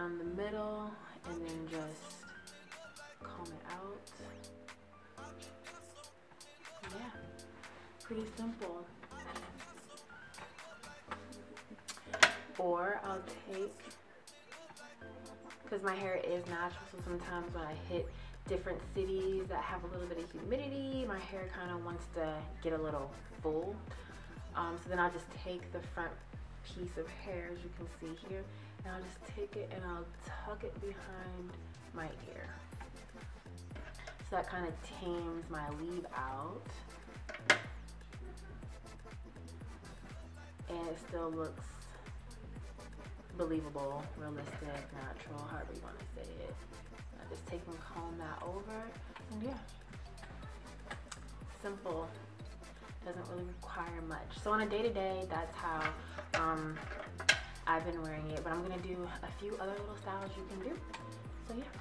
down the middle and then just comb it out. Yeah, pretty simple. Or I'll take, because my hair is natural, so sometimes when I hit different cities that have a little bit of humidity, my hair kind of wants to get a little full. So then I'll just take the front piece of hair, as you can see here, and I'll just take it and I'll tuck it behind my ear. So that kind of tames my leave out. And it still looks believable, realistic, natural, however you want to say it. I just take and comb that over, and yeah, simple. Doesn't really require much. So on a day-to-day, that's how I've been wearing it. But I'm gonna do a few other little styles you can do. So yeah.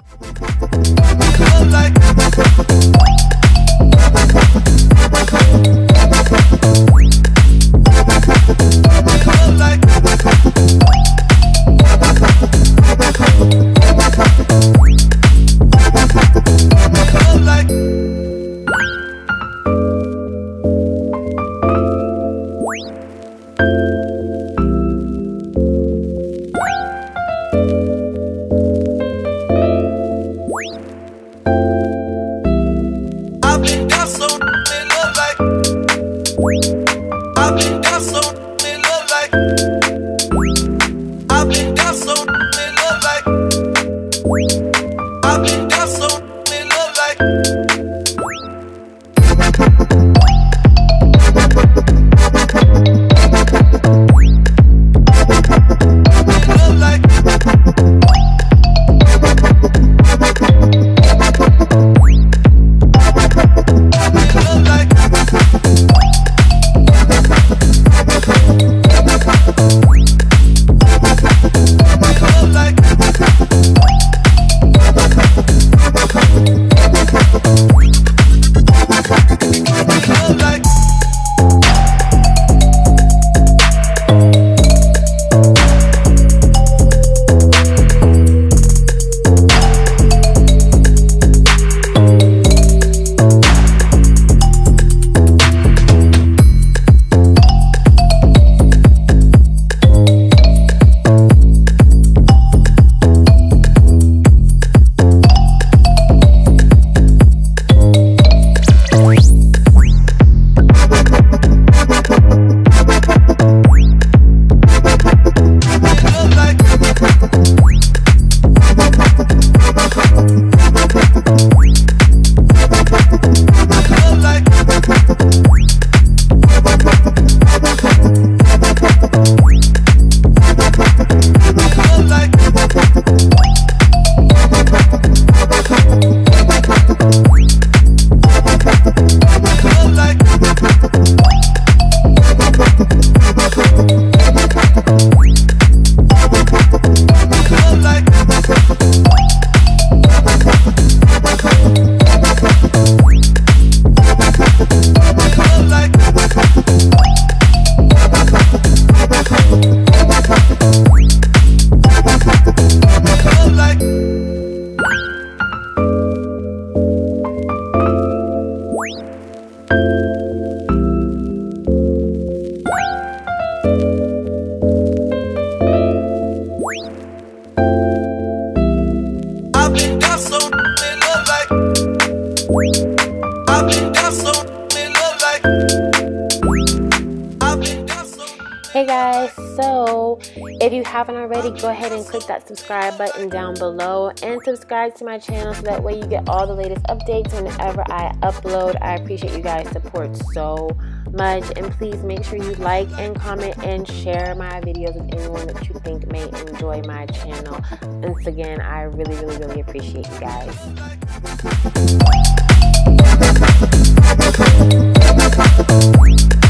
Hey guys, so if you haven't already, go ahead and click that subscribe button down below and subscribe to my channel so that way you get all the latest updates whenever I upload. I appreciate you guys' support so much, and please make sure you like and comment and share my videos with anyone that you think may enjoy my channel. Once again, I really appreciate you guys.